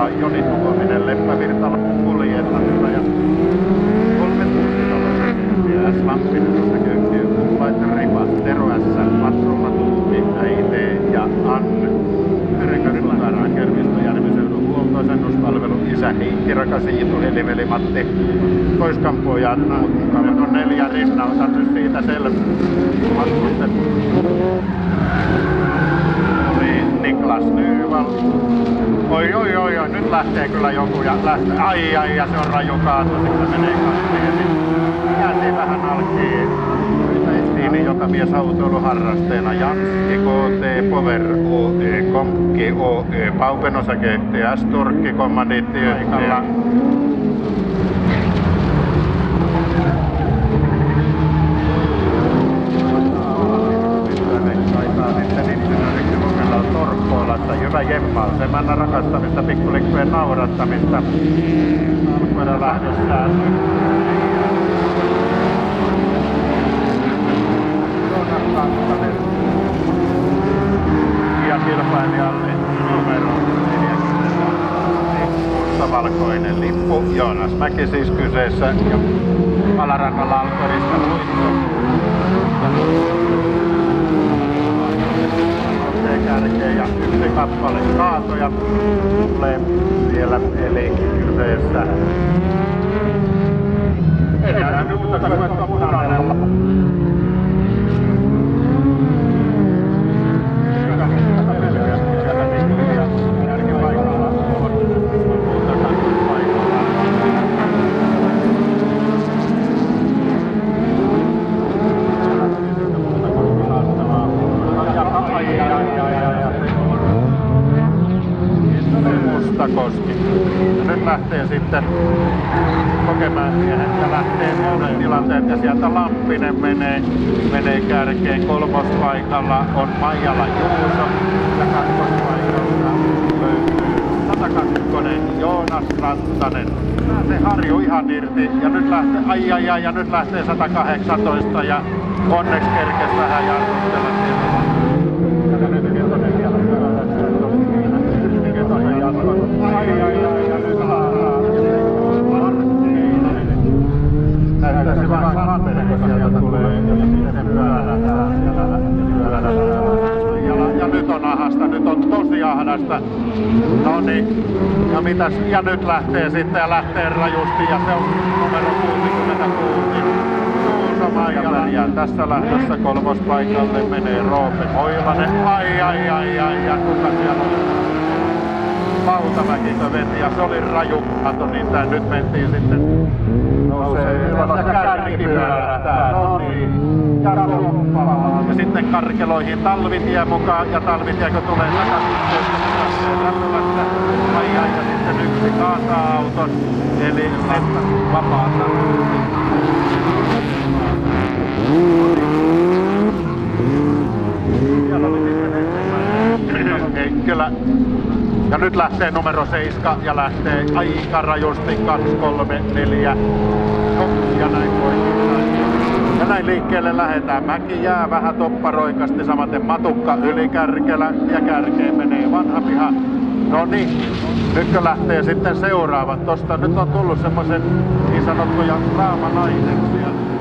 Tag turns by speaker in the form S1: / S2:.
S1: Joni Tuominen Leppävirtala kuljettaja ja 3 tuntitalossa S. Lampinensa köyhtiö Kumppaiter Ripa, Tero S. Patrona Tuuti, Äite ja Anne. Merenkarin Laaraan Kervisto Järviseudun huoltoasennuspalvelu Isä Heikki Rakas Iitu Heliveli Matti Koiskampo ja Mukkainen on 4 rinnalta nyt siitä matkustet. Niklas Nyval. Oi, nyt lähtee kyllä joku ja lähtee. Ai, ja se on raju kaato, sitten menee kastiin. Kääntiin vähän alkiin. Estiini, joka mies autoiluharrasteena Janski KT Power OE Konkki OE Paupen osake TS Turkki kommandiitti paikalla. Torkkoolasta hyvä jemmal, semänä rakastamista, pikkulikkujen naurattamista. Alkuerä lähdössään. Ja kilpailijalle numero 40. Valkoinen lippu, Joonas Mäki siis kyseessä ja alarannalla Alkorista luitto. Kärkeä ja 1 kappale kaatoja tulee vielä eli kyseessä. Enää nyt kuetta punaisella. Mustakoski. Nyt lähtee sitten Kokemäen miehet ja lähtee monen tilanteet ja sieltä Lampinen menee kärkeen. 3. on Maijala Juuso ja 2. löytyy 102 Joonas Rantanen. Se Harju ihan irti ja nyt lähtee ja nyt lähtee 118 ja onneksi kerkes vähän jarrustella siellä. Näyttäisi vähän Sanperi, kun sieltä tulee ja nyt on ahasta, nyt on tosi ahdasta. No niin, ja nyt lähtee sitten ja lähtee rajusti ja se on numero 66. Juuso Maijala ja tässä lähdössä 3. paikalle menee Roope Moilanen. Ai ja kuka siellä on? Lautamäkikö veti ja se oli raju kato, niin tää nyt mentiin sitten nousee ylös ja kärki pyörähtää. No niin, ja sitten Karkeloihin Talvitie mukaan ja Talvitiekö tulee takaisin lähtemässä. Ai ja sitten 1 kaataa auton eli sitten vapaata. Siellä oli sitten Heikkilä. Ja nyt lähtee numero 7 ja lähtee aika rajusti 2, 3, 4 ja näin poikin. Ja näin liikkeelle lähdetään. Mäki jää vähän topparoikasti, samaten Matukka yli Kärkelä ja kärkeen menee Vanha Piha. No niin, nytkö lähtee sitten seuraavat. Tosta nyt on tullut semmoisen niin sanottuja raamanaiseksi.